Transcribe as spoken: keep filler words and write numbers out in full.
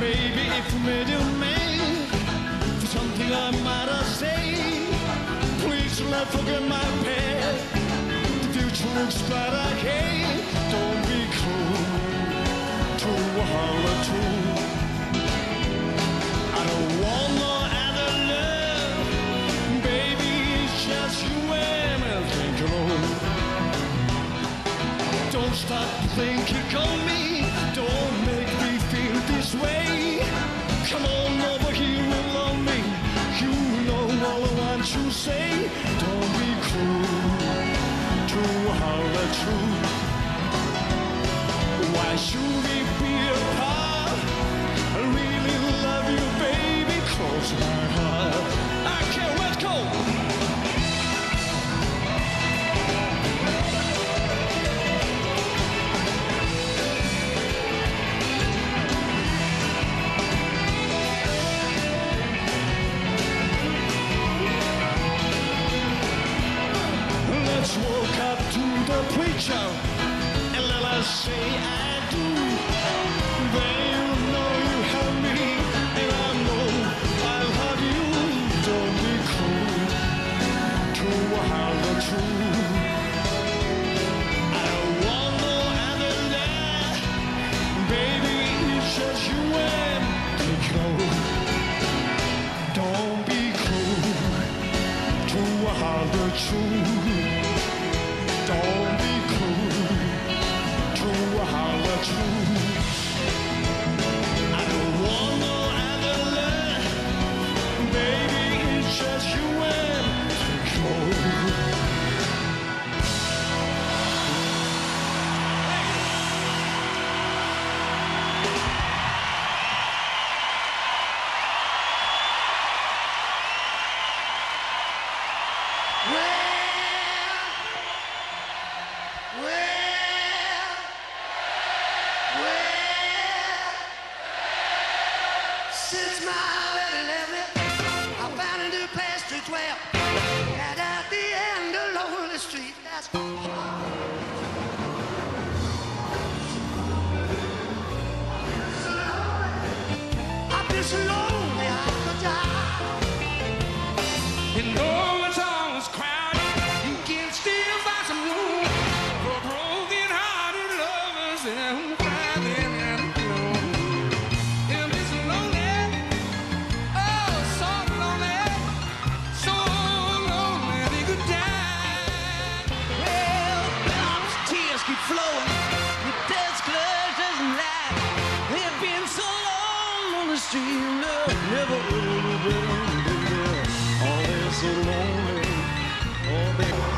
Baby, if you made your man for something I might have said, please let forget my past. The future looks bright ahead. Don't be cruel to a hollow truth. I don't want no other love. Baby, it's just you and I think alone. Don't stop thinking on me. Don't make me feel this way. Come on over here and love me. You know all I want to say. Don't be cruel to hollow truth. Why should we be apart? I really love you, baby, close my heart. I can't let go. Let's walk up to the preacher and let us say I do. Then you know you have me, and I know I'll have you. Don't be cruel to a hollow truth. I don't want no other love. Baby, it's just you and me. Don't be cruel to a hollow truth. Don't be cruel to a hollow truth. I don't want no other love. Baby, it's just you and control. Since my baby left me, I found a new place to dwell. Right at the end of lonely street, that's I've been so lonely I could die. You know the town is crowded. You can still find some room for broken-hearted lovers and crying and alone. And it's lonely, oh, so lonely, so lonely they could die. Well, the tears keep flowing, the desk clerk doesn't lie. They've been so long on the street, love never really been. Always so lonely. Oh, baby.